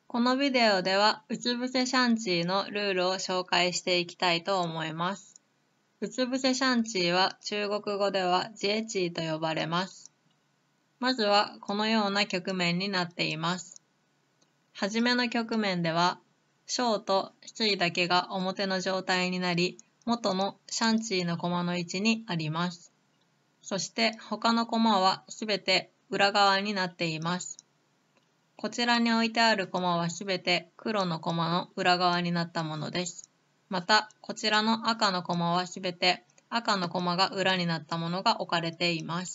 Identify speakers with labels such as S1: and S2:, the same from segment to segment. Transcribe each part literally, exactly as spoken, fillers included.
S1: このビデオでは、うつ伏せシャンチーのルールを紹介していきたいと思います。うつ伏せシャンチーは中国語ではジェチーと呼ばれます。まずはこのような局面になっています。はじめの局面では、小とシだけが表の状態になり、元のシャンチーのコマの位置にあります。そして他のコマはすべて裏側になっています。こちらに置いてあるコマはすべて黒のコマの裏側になったものです。また、こちらの赤のコマはすべて赤のコマが裏になったものが置かれています。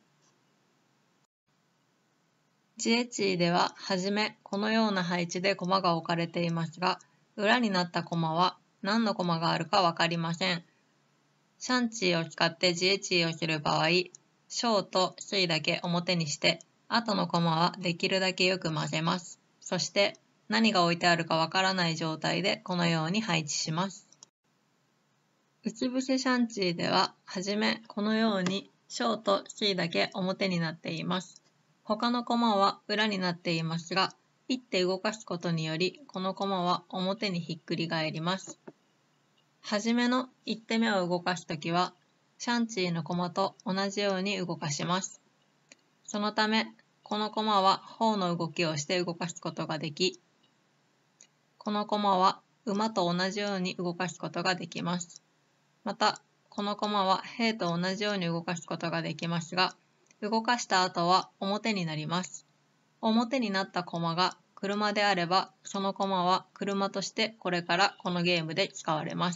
S1: ジエチーでは、はじめこのような配置でコマが置かれていますが、裏になったコマは何のコマがあるかわかりません。シャンチーを使ってジエチーをする場合、小とシだけ表にして、後のコマはできるだけよく混ぜます。そして何が置いてあるかわからない状態でこのように配置します。うつ伏せシャンチーでは、はじめこのように小とシだけ表になっています。他のコマは裏になっていますが、一手動かすことにより、このコマは表にひっくり返ります。はじめの一手目を動かすときは、シャンチーのコマと同じように動かします。そのため、このコマは頬の動きをして動かすことができ、このコマは馬と同じように動かすことができます。また、このコマは兵と同じように動かすことができますが、動かした後は表になります。表になったコマが車であれば、そのコマは車としてこれからこのゲームで使われます。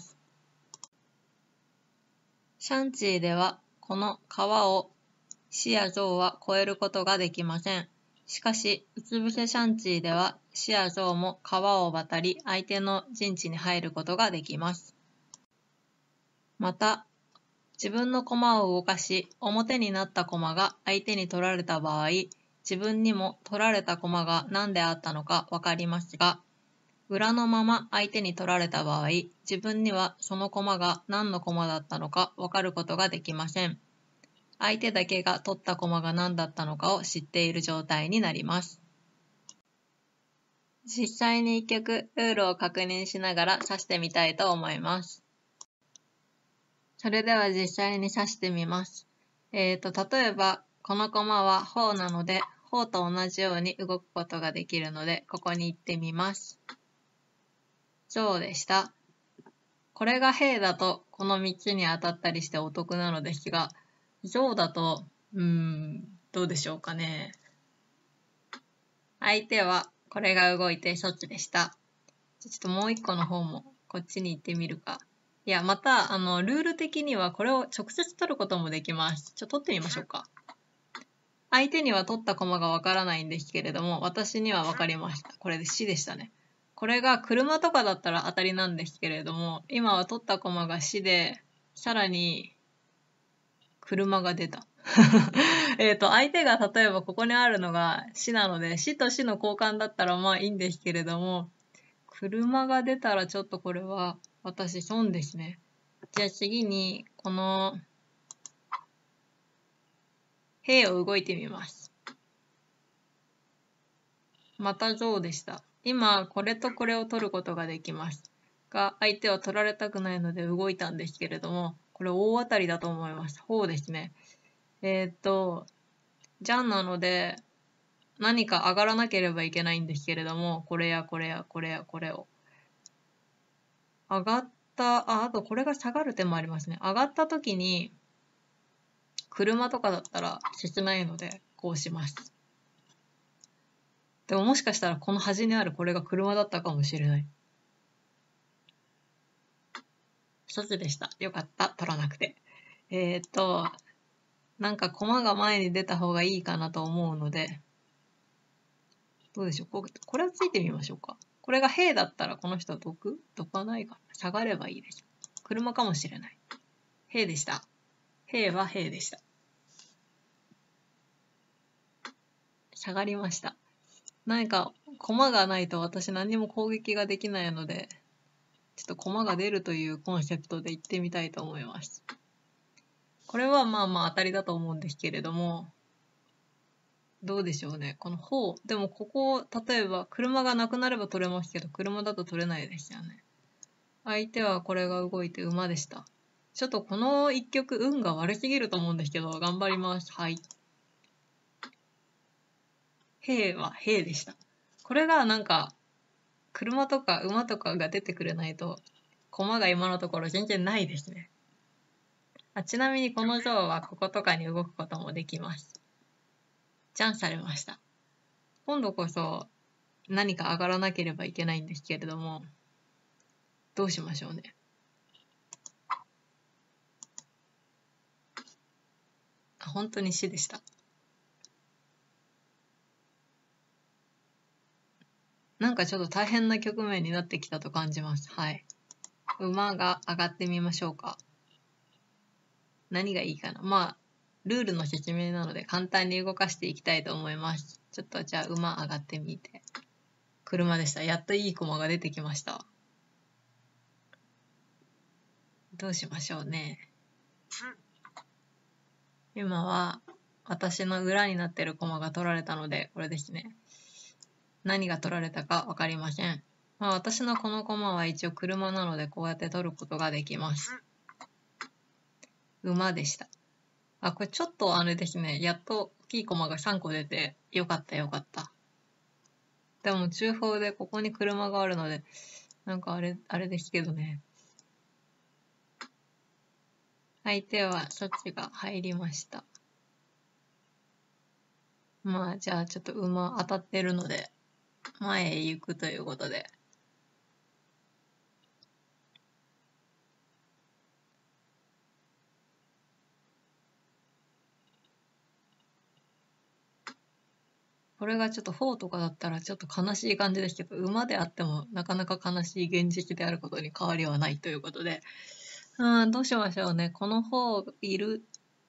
S1: シャンチーでは、この川を死や象は越えることができません。しかし、うつ伏せシャンチーでは、死や象も川を渡り、相手の陣地に入ることができます。また、自分の駒を動かし、表になった駒が相手に取られた場合、自分にも取られた駒が何であったのかわかりますが、裏のまま相手に取られた場合、自分にはその駒が何の駒だったのかわかることができません。相手だけが取った駒が何だったのかを知っている状態になります。実際に一局ルールを確認しながら指してみたいと思います。それでは実際に指してみます。えーと、例えば、この駒は頬なので、頬と同じように動くことができるので、ここに行ってみます。象でした。これが兵だと、このみっつに当たったりしてお得なのですが、象だと、うーん、どうでしょうかね。相手は、これが動いて処置でした。ちょっともう一個の方も、こっちに行ってみるか。いや、また、あの、ルール的にはこれを直接取ることもできます。ちょっと取ってみましょうか。相手には取った駒がわからないんですけれども、私にはわかりました。これで死でしたね。これが車とかだったら当たりなんですけれども、今は取った駒が死で、さらに、車が出た。えっと、相手が例えばここにあるのが死なので、死と死の交換だったらまあいいんですけれども、車が出たらちょっとこれは私損ですね。じゃあ次に、この、兵を動いてみます。また象でした。今、これとこれを取ることができます。が、相手は取られたくないので動いたんですけれども、これ大当たりだと思います。ほうですね。えー、っと、じゃんなので、何か上がらなければいけないんですけれども、これやこれやこれやこれを。上がった、あ、あとこれが下がる手もありますね。上がった時に、車とかだったら切ないので、こうします。でももしかしたらこの端にあるこれが車だったかもしれない。一つでした。よかった。取らなくて。えー、っと、なんか駒が前に出た方がいいかなと思うので、どうでしょう。ここれをついてみましょうか。これが兵だったらこの人は毒毒はないかな。下がればいいです。車かもしれない。兵でした。兵は兵でした。下がりました。何か駒がないと私何も攻撃ができないので、ちょっと駒が出るというコンセプトで行ってみたいと思います。これはまあまあ当たりだと思うんですけれども、 どうでしょうね。この方。でもここ、例えば車がなくなれば取れますけど、車だと取れないですよね。相手はこれが動いて馬でした。ちょっとこの一局運が悪すぎると思うんですけど、頑張ります。はい。兵は兵でした。これがなんか、車とか馬とかが出てくれないと、駒が今のところ全然ないですね。あ、ちなみにこの像はこことかに動くこともできます。チャンされました。今度こそ何か上がらなければいけないんですけれども、どうしましょうね。あ、本当に死でした。なんかちょっと大変な局面になってきたと感じます。はい。馬が上がってみましょうか。何がいいかな。まあ、ルールの説明なので簡単に動かしていきたいと思います。ちょっとじゃあ馬上がってみて。車でした。やっといい駒が出てきました。どうしましょうね。今は私の裏になってる駒が取られたので、これですね。何が取られたかわかりません。まあ私のこの駒は一応車なのでこうやって取ることができます。馬でした。あ、これちょっとあれですね。やっと大きい駒がさんこ出てよかったよかった。でも中方でここに車があるので、なんかあれ、あれですけどね。相手は処置が入りました。まあじゃあちょっと馬当たってるので、前へ行くということで。これがちょっとフォーとかだったらちょっと悲しい感じですけど、馬であってもなかなか悲しい現実であることに変わりはないということで。うん、どうしましょうね。この方いる、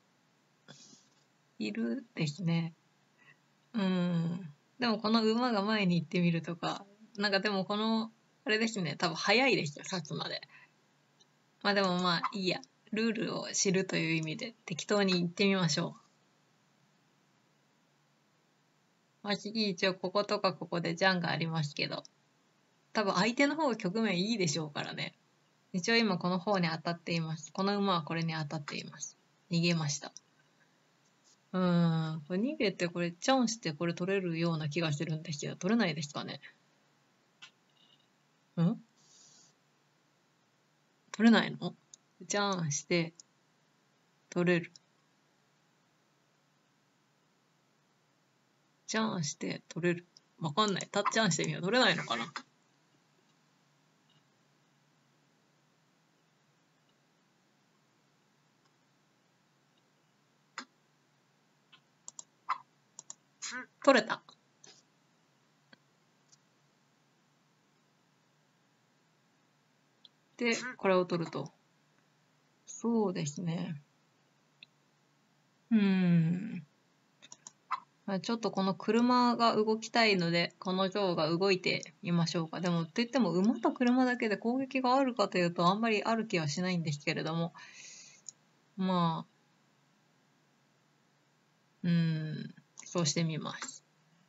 S1: いるですね。うん。でもこの馬が前に行ってみるとか、なんかでもこの、あれですね、多分早いですよ、勝つまで。まあでもまあいいや。ルールを知るという意味で適当に行ってみましょう。まあ次一応こことかここでジャンがありますけど、多分相手の方が局面いいでしょうからね。一応今この方に当たっています。この馬はこれに当たっています。逃げました。うーん。これ逃げてこれチャンスでこれ取れるような気がするんですけど、取れないですかね。ん取れないの？チャンスで取れる。チャンスで取れる。わかんない。タッチャンしてみよう。取れないのかな？取れた。で、これを取ると。そうですね。うーん。ちょっとこの車が動きたいので、この像が動いてみましょうか。でも、といっても馬と車だけで攻撃があるかというと、あんまりある気はしないんですけれども、まあ、うーん、そうしてみます。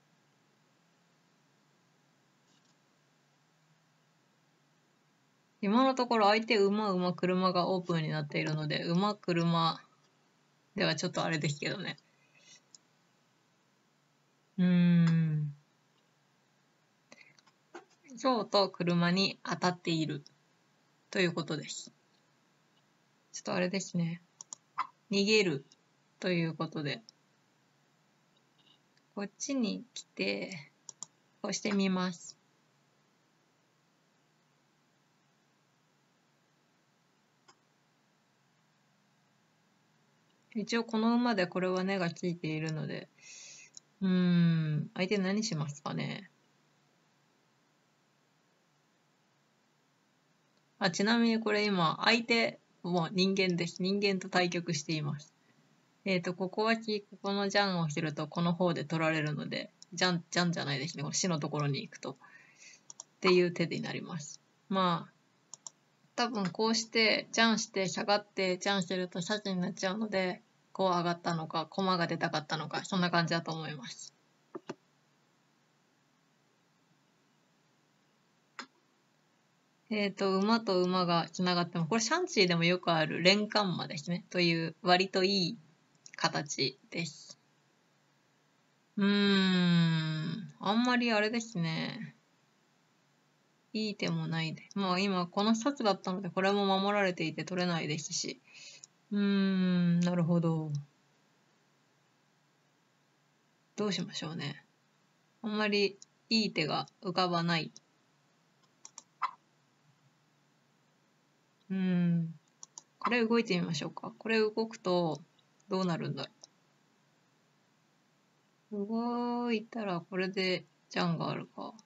S1: 今のところ相手馬、馬、車がオープンになっているので、馬、車ではちょっとあれですけどね。うーん。象と車に当たっているということです。ちょっとあれですね。逃げるということで、こっちに来て、こうしてみます。一応この馬でこれは根がついているので、うーん、相手何しますかね。あ、ちなみにこれ今、相手も人間です。人間と対局しています。えっと、ここはき、ここのジャンをすると、この方で取られるので、ジャン、ジャンじゃないですね。この死のところに行くと。っていう手になります。まあ、多分こうして、ジャンして、下がって、ジャンしてるとシャチになっちゃうので、 こう上がったのか、駒が出たかったのか、そんな感じだと思います。えっと、馬と馬がつながっても、これシャンチーでもよくある連環馬ですね。という割といい形です。うーん、あんまりあれですね。いい手もないで。まあ今この札だったのでこれも守られていて取れないですし。うーん、なるほど。どうしましょうね。あんまりいい手が浮かばない。うーん。これ動いてみましょうか。これ動くとどうなるんだろう。動いたらこれでジャンがあるか。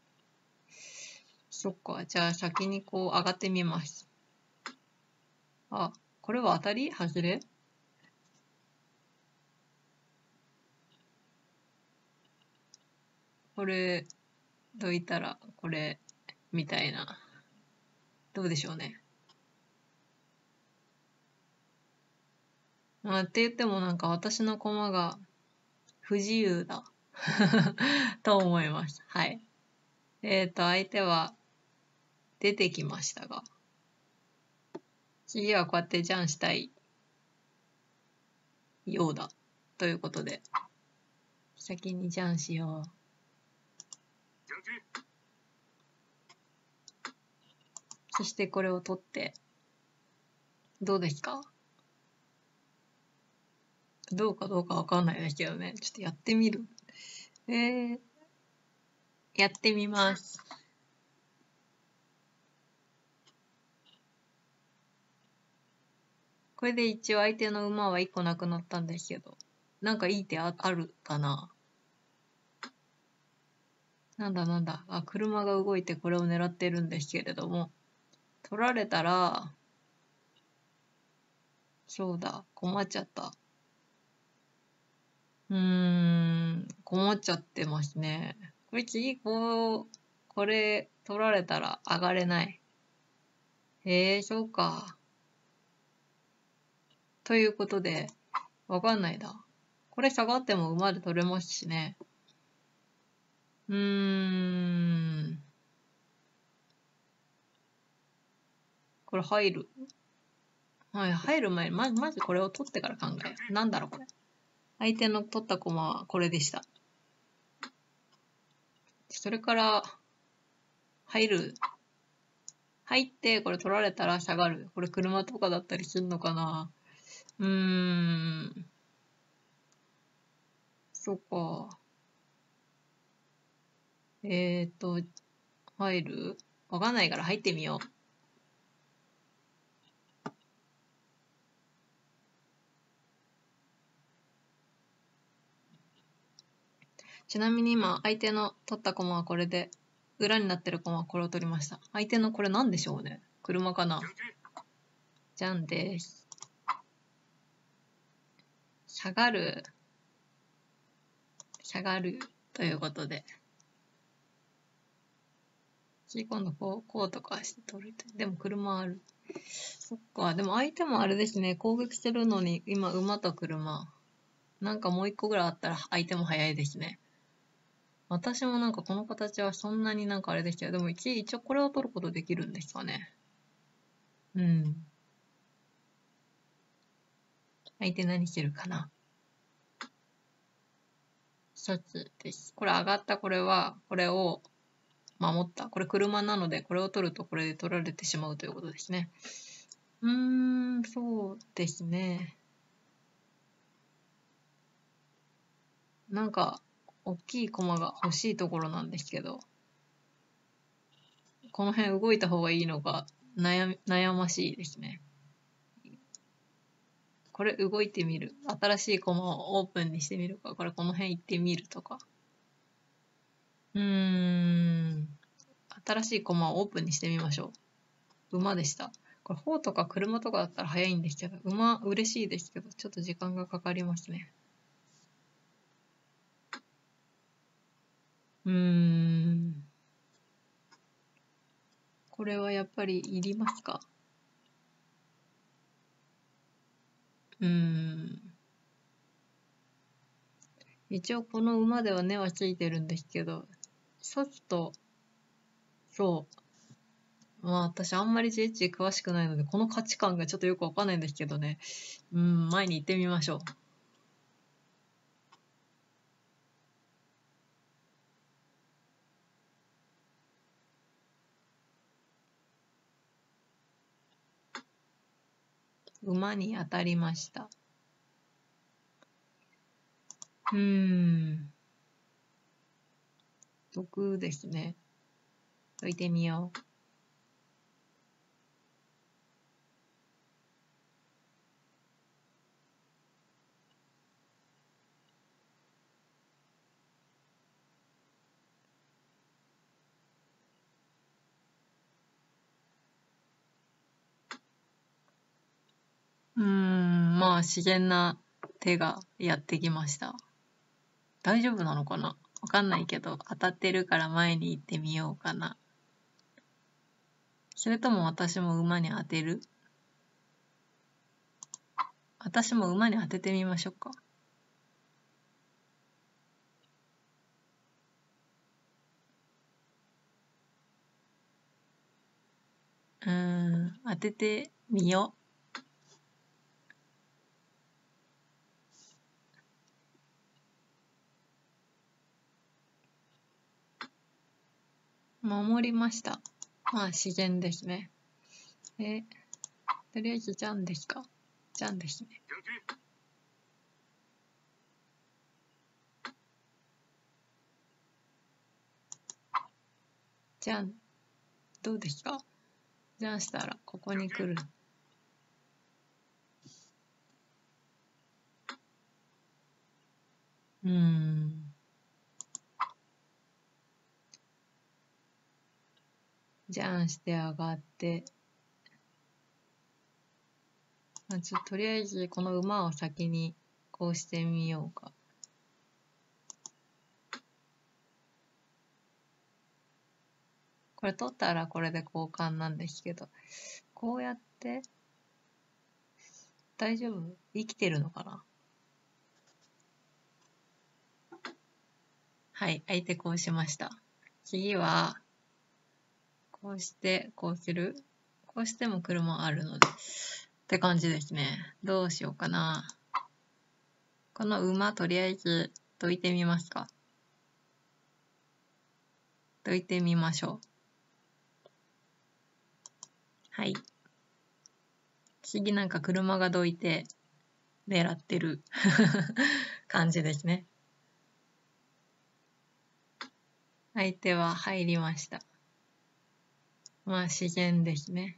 S1: そっか。じゃあ先にこう上がってみます。あ、これは当たり外れこれ、どいたらこれ、みたいな。どうでしょうね。まあ、って言ってもなんか私の駒が不自由だと思います。はい。えっと、相手は出てきましたが、次はこうやってジャンしたいようだ。ということで、先にジャンしよう。そしてこれを取って、どうですか？どうかどうかわかんないですけどね。ちょっとやってみる。えー、やってみます。これで一応相手の馬は一個なくなったんですけど、なんかいい手 あ, あるかな？なんだなんだ。あ、車が動いてこれを狙ってるんですけれども、取られたら、そうだ、困っちゃった。うーん、困っちゃってますね。これ次、こう、これ取られたら上がれない。へえ、そうか。ということで、わかんないな。これ下がっても馬で取れますしね。うーん、これ入る？はい、入る前に、まず、まずこれを取ってから考えよう。なんだろう、これ。相手の取った駒はこれでした。それから、入る。入って、これ取られたら下がる。これ車とかだったりするのかな。うーん。そっか。えーと、入る？わかんないから入ってみよう。ちなみに今、相手の取った駒はこれで、裏になってる駒はこれを取りました。相手のこれなんでしょうね。車かな。じゃんです。下がる。下がる。ということで。次今度こう、こうとかして取る。でも車ある。そっか。でも相手もあれですね。攻撃してるのに、今馬と車。なんかもう一個ぐらいあったら相手も早いですね。私もなんかこの形はそんなになんかあれでしたよ。でも一一応これを取ることできるんですかね。うん。相手何してるかな。一つです。これ上がったこれは、これを守った。これ車なので、これを取るとこれで取られてしまうということですね。うーん、そうですね。なんか、大きい駒が欲しいところなんですけど、この辺動いた方がいいのが悩悩ましいですね。これ動いてみる。新しいコマをオープンにしてみるか。これこの辺行ってみるとか。うーん。新しいコマをオープンにしてみましょう。馬でした。これ、砲とか車とかだったら早いんですけど、馬嬉しいですけど、ちょっと時間がかかりますね。うーん。これはやっぱりいりますか？うーん。 一応この馬では根はついてるんですけど、ちょっと、そう。まあ私あんまり ジェイエイチ 詳しくないので、この価値観がちょっとよくわかんないんですけどね。うん、前に行ってみましょう。馬に当たりました。うーん。毒ですね。解いてみよう。うーん、まあ自然な手がやってきました。大丈夫なのかなわかんないけど、当たってるから前に行ってみようかな。それとも私も馬に当てる？私も馬に当ててみましょうか。うーん、当ててみよう。守りました。まあ自然ですね。え、とりあえずじゃんですか。じゃんですね。じゃん、どうですか？じゃんしたらここに来る。うーん。じゃんして上がって、まずとりあえずこの馬を先にこうしてみようか。これ取ったらこれで交換なんですけど、こうやって大丈夫？生きてるのかな？はい、相手こうしました。次は、こうして、こうする。こうしても車あるので。って感じですね。どうしようかな。この馬とりあえずどいてみますか。どいてみましょう。はい。次なんか車がどいて狙ってる感じですね。相手は入りました。まあ自然ですね。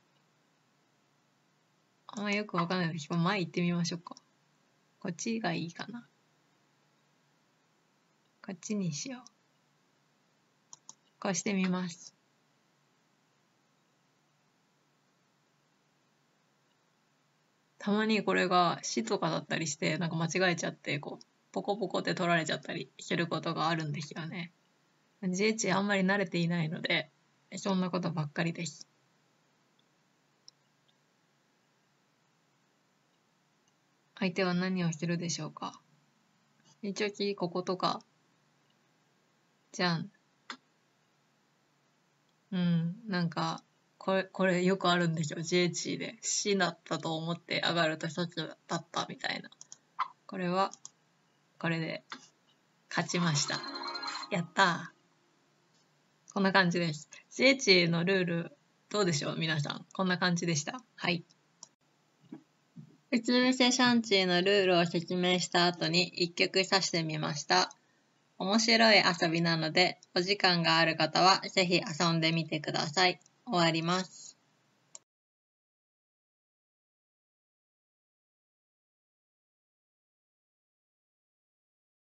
S1: あんまよくわかんないですけど、前行ってみましょうか。こっちがいいかな。こっちにしよう。こうしてみます。たまにこれが死とかだったりして、なんか間違えちゃって、こう、ポコポコって取られちゃったりすることがあるんですよね。ジェイエイチ あんまり慣れていないので、そんなことばっかりです。相手は何をするでしょうか。一応次こことか、じゃん。うん、なんか、これ、これよくあるんですよ。ジェイエイチ で。死だったと思って上がると一つだったみたいな。これは、これで勝ちました。やったー。こんな感じです。ジェイエイチ のルール、どうでしょう皆さん。こんな感じでした。はい。うつ伏せシャンチーのルールを説明した後に一曲さしてみました。面白い遊びなので、お時間がある方はぜひ遊んでみてください。終わります。